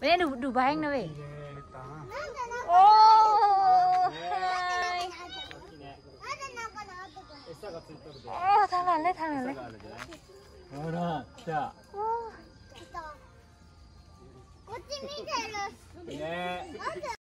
Bên đây đủ ba anh nữa vậy. Ô. Ô, thằng nào lấy. ほら、来た。 こっち見てる。 ね。